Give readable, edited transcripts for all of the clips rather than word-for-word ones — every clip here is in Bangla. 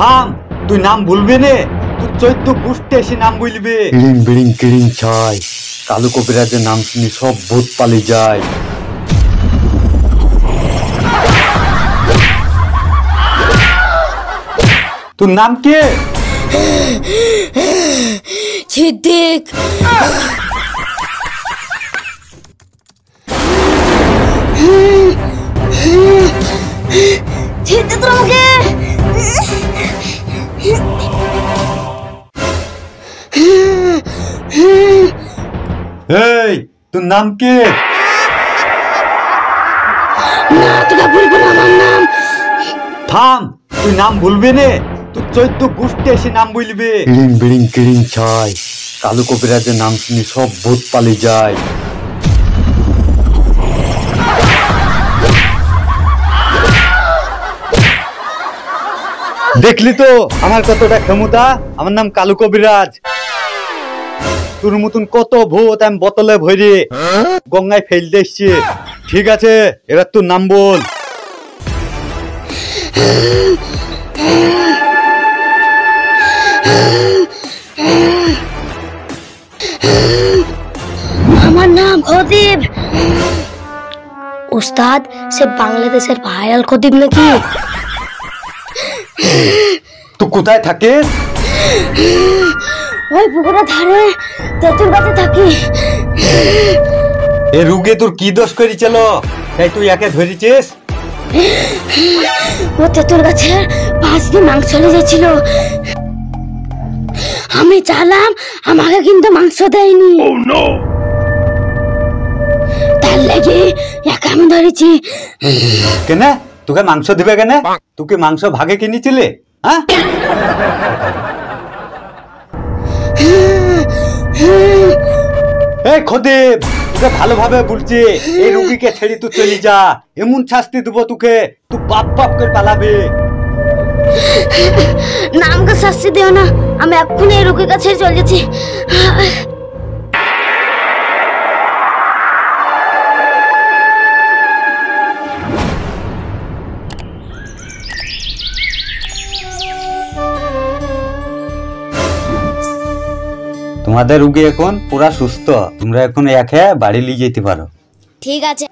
থাম, তুই নাম ভুলবি নে, তুই 14 গোষ্ঠী এসে নাম বলবে। কিড়িং বিড়িং কিড়িং ছাই, কালু কবিরাজের নাম শুনি সব ভূত পালি যায়। তোর নাম কে? সিদ্দিক। ছেড়ে তো আমাকে। এই, তোর নাম কে? না, তোকে বলবো না আমার নাম। থাম, তুই নাম ভুলবি নে, তুই 14 গোষ্ঠী এসে নাম বলবে। কিড়িং বিড়িং কিড়িং ছাই, কালু কবিরাজের নাম শুনি সব ভূত পালি যায়। দেখলি তো আমার কতটা ক্ষমতা। আমার নাম কালু কবিরাজ। তোর মতন কত ভূত আমি বোতলে ভরে গঙ্গায় ফেলতে এসছি। ঠিক আছে, এবার তোর নাম বল। আমার নাম খতিব। উস্তাদ, সে বাংলাদেশের ভাইরাল খতিব নাকি? তুই কোথায় থাকিস? ওই পুকুরের ধারে তেঁতুল গাছে থাকি। এ রুগে তোর কি দোষ করেছিল তাই তুই একে ধরেছিস? ও তেঁতুল গাছের পাশ দিয়ে মাংস লেগেছিল। আমি চালাম, আমাকে কিন্তু মাংস দেয়নি। তার লেগে একা আমি ধরেছি। কেন তোকে মাংস দিবে কেন? তোকে মাংস ভাগে কিনেছিলে? হ্যাঁ, এই খতিব, তোকে ভালোভাবে বলছি, এই রুগীকে ছেড়ে তুই চলে যা। এমন শাস্তি দেবো তোকে, তুই বাপ বাপ করে পালাবে। না, আমাকে শাস্তি দিও না, আমি এক্ষুনি এই রোগীর কাছে চলে যাচ্ছি। তোমাদের রুগী এখন পুরা সুস্থ, তোমরা এখন একে বাড়ি নিয়ে যেতে পারো। ঠিক আছে।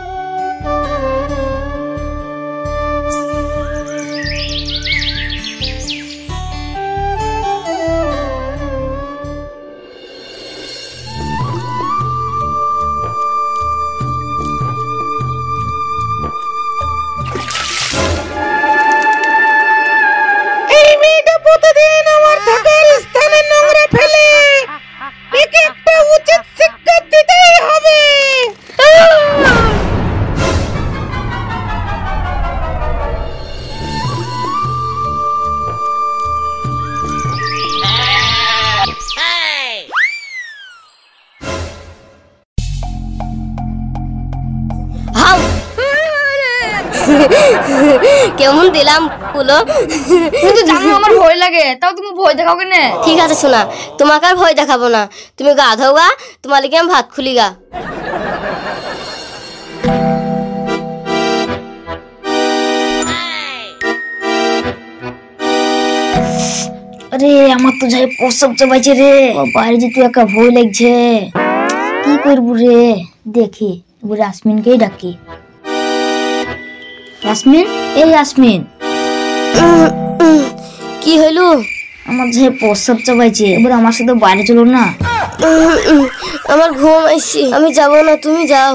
এই মেয়েটা প্রতিদিন আমার থাকার স্থানে নোংরা ফেলে, একে একটা উচিত শিক্ষা দিতেই হবে। কেমন দিলাম বলো? তুমি তো জানো আমার ভয় লাগে, তাও তুমি ভয় দেখাও কেন? ঠিক আছে শোনা, তোমাকে আর ভয় দেখাবো না। তুমি গা ধো গা, তোমার লিগে আমি ভাত খুলি গা। আরে আমার তো যাই প্রসব চাপাইছে রে, বাইরে যেতে একা ভয় লাগছে। কি করবো রে, দেখি এবার আসমিনকেই ডাকি। ইয়াসমিন, এই ইয়াসমিন। কি হইলো? আমার যে প্রস্রাব চাপাইছে, এবার আমার সাথে বাইরে চলো না। আমার ঘুম আসছে, আমি যাব না, তুমি যাও।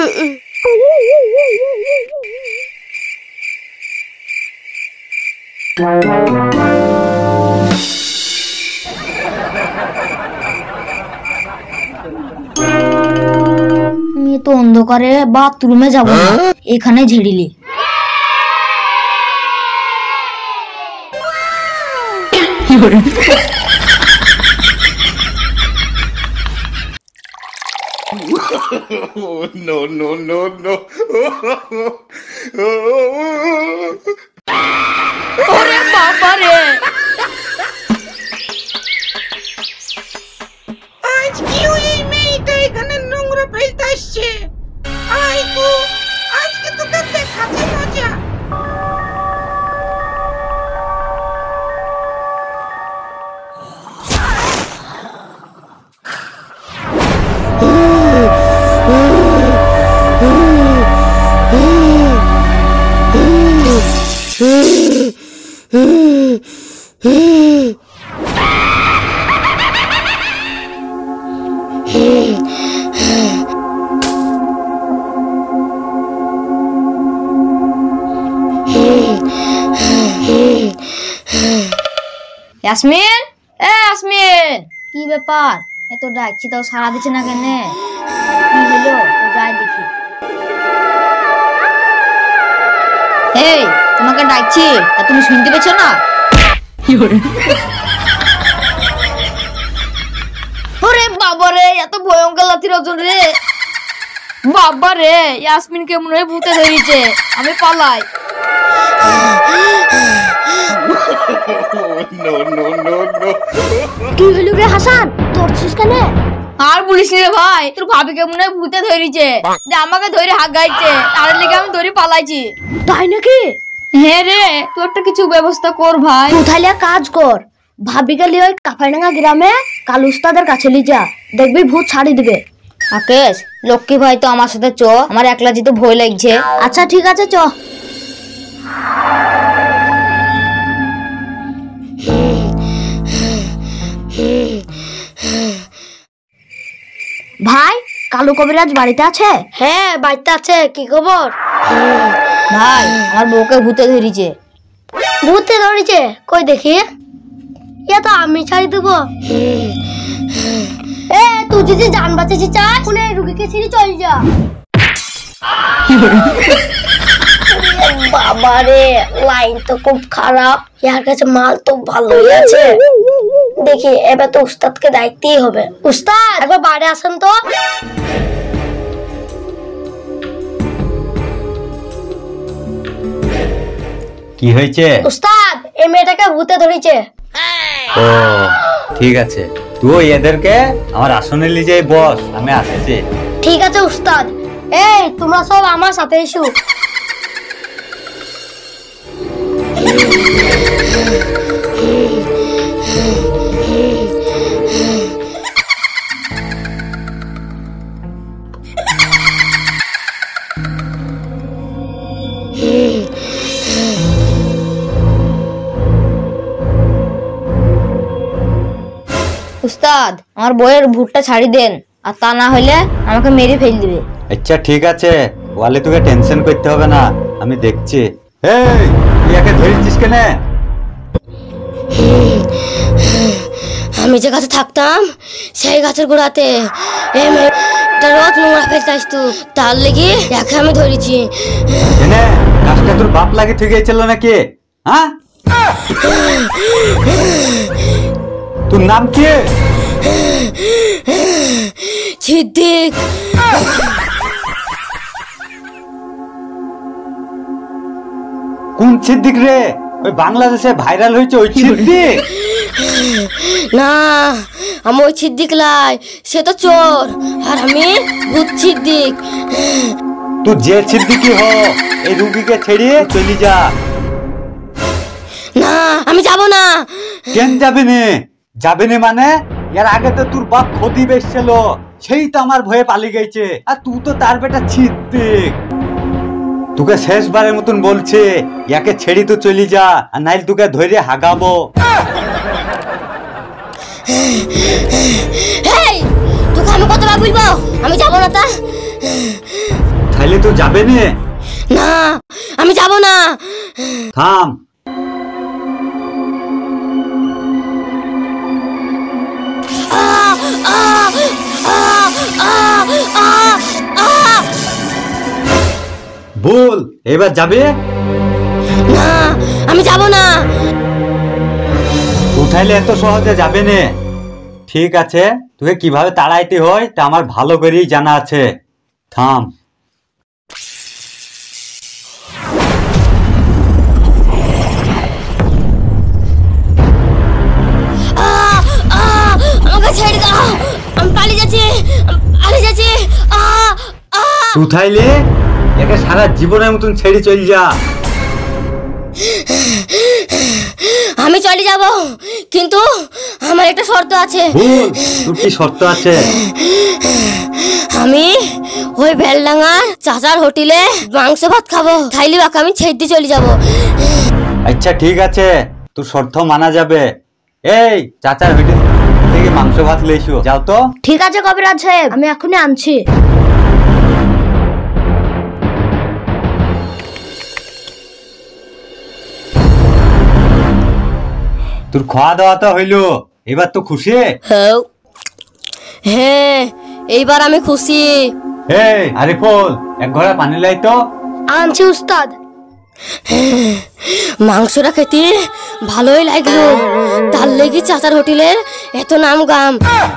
আমি তো অন্ধকারে বাথরুমে যাব না, এখানে ঝেড়িলি। No, no, no, no. ওরে বাবা রে, আজ কি ওই মেয়েটা এখানে নোংরা ফেলতে আসছে? আয় গো, আজকে তোকে দেখাচ্ছি মজা। ইয়াসমিন, এ ইয়াসমিন, কি ব্যাপার? এত ডাকছি তাও সারা দিচ্ছে না কেন? কি হলো? তো যাই দেখি। এই, তোমাকে ডাকছি, তা তুমি শুনতে পেছ না? ওরে বাবা রে, এত ভয়ঙ্কর লাথির ওজন রে। বাবা রে, ইয়াসমিন কেমন হয়ে ভূতে ধরেছে, আমি পালাই। কি হলো রে হাসান, তোরছিস কেন? আর বলিস রে ভাই, তোর ভাবি কেমন হয়ে ভূতে ধরেছে, যে আমাকে ধরে হাত গাইছে, তার লেগে আমি ধরে পালাইছি। তাই নাকি? হ্যাঁ রে, তুই একটা কিছু ব্যবস্থা কর ভাই। তুই তাহলে কাজ কর, ভাবিকে লিয়ে ওই কাফাইডাঙ্গা গ্রামে কালু উস্তাদের কাছে নিয়ে যা, দেখবি ভূত ছাড়ি দিবে। আকেশ, লক্ষ্মী ভাই তো আমার সাথে চ, আমার একলা যেতে ভয় লাগছে। আচ্ছা ঠিক আছে, চ। ভাই, কালু কবিরাজ বাড়িতে আছে? হ্যাঁ বাড়িতে আছে। কি খবর? ভাই, আমার বউকে ভূতে ধরেছে। ভূতে ধরেছে? কই দেখি। এ তো আমি ছাড়ি দেবো। এ তুই যদি জান বাঁচাতে চাস, কোনে রুগীকে ছেড়ে চল যা। বাবা রে, লাইন তো খুব খারাপ, ইয়ার কাছে মাল তো ভালোই আছে। দেখি এবার তো উস্তাদকে দায়িত্বই হবে। উস্তাদ, একবার বাইরে আসেন তো। কি হয়েছে? উস্তাদ, এই মেয়েটাকে ভূতে ধরেছে। ও ঠিক আছে, তুই এদেরকে আমার আসনে নিয়ে যাই বস, আমি আসছি। ঠিক আছে উস্তাদ। এই তোমরা সব আমার সাথে এসো। উস্তাদ, আমার বইয়ের ভূতটা ছাড়ি দেন, আর তা না হলে আমাকে মেরে ফেল দিবে। আচ্ছা ঠিক আছে, ওয়ালে তোকে টেনশন করতে হবে না, আমি দেখছি। এই, তুই একে ধরেছিস কেন? আমি যে গাছে থাকতাম সেই গাছের গোড়াতে এই মেয়েটা রোজ নোংরা ফেলতে আসতো, তার লেগে একে আমি ধরেছি। এনে গাছটা তোর বাপ লাগে থেকে গেছিল নাকি? হ্যাঁ, তোর নাম কি? সিদ্দিক। কোন সিদ্দিক রে? ওই বাংলাদেশে ভাইরাল হয়েছে ওই সিদ্দিক? না, আমি ওই সিদ্দিক লাই, সে তো চোর, আর আমি ভূত সিদ্দিক। তুই যে সিদ্দিকই হ, এই রুগীকে ছেড়ে চলে যা। না, আমি যাব না। কেন যাবি নে? যাবি নে মানে? এর আগে তো তোর বাপ ক্ষতি বেসছিল, সেই তো আমার ভয়ে পালিয়ে গেছে, আর তুই তো তার বেটা সিদ্দিক। তোকে শেষবারের মতন বলছে, ইয়াকে ছেড়ে তো চলে যা, আর নাইলে তোকে ধরে হাগাবো। হেই, তোকে আমি কতবার বলবো আমি যাব না? তা তাহলে তো যাবে নে? না, আমি যাব না। থাম। বল, এবার যাবে? না, আমি যাব না। উঠাইলে এত সহজে যাবে না। ঠিক আছে, তোকে কিভাবে তাড়াইতে হয় তা আমার ভালো করেই জানা আছে। থাম। আমাকে ছেড়ে দাও, আমি পালিয়ে যাচ্ছি, পালিয়ে যাচ্ছি। উঠাইলে একে সারা জীবনের মতন ছেড়ে চল যা। আমি চলে যাব, কিন্তু আমার একটা শর্ত আছে। তোর কি শর্ত আছে? আমি ওই বেলডাঙ্গা চাচার হোটেলে মাংস ভাত খাবো, খাইলে বাকি আমি ছেড়ে চলে যাব। আচ্ছা ঠিক আছে, তোর শর্ত মানা যাবে। এই চাচার হোটেল থেকে মাংস ভাত লেইছো, যাও তো। ঠিক আছে কবিরাজ সাহেব, আমি এখনই আনছি। তোর খাওয়া দাওয়া তো হইলো, এবার তো খুশি? হ্যাঁ, এইবার আমি খুশি। এই আরিফুল, এক ঘড়া পানি লাই তো। আনছি উস্তাদ। মাংসটা খেতে ভালোই লাগলো, তার লেগে চাচার হোটেলের এত নাম গাম।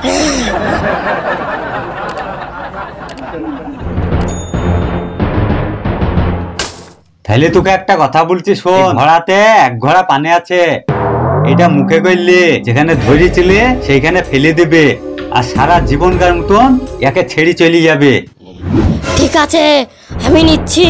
তাহলে তোকে একটা কথা বলছি শোন, ঘোড়াতে এক ঘোড়া পানি আছে, এটা মুখে করলে যেখানে ধরেছিলে সেইখানে ফেলে দেবে, আর সারা জীবনকার মতন একে ছেড়ে চলে যাবে। ঠিক আছে, আমি নিচ্ছি।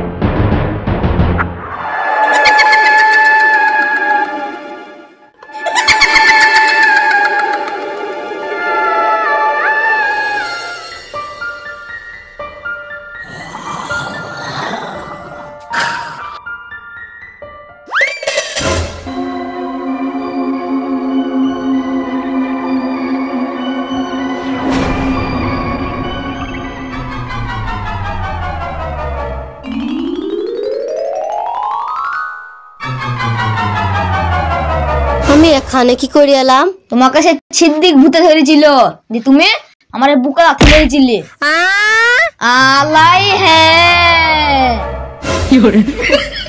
আমি এখানে কি করে এলাম? তোমাকে সে ছিদ্দিক ভূতে ধরেছিল, যে তুমি আমার বুকে রাখতে ধরেছিলে। আলাই হ্যাঁ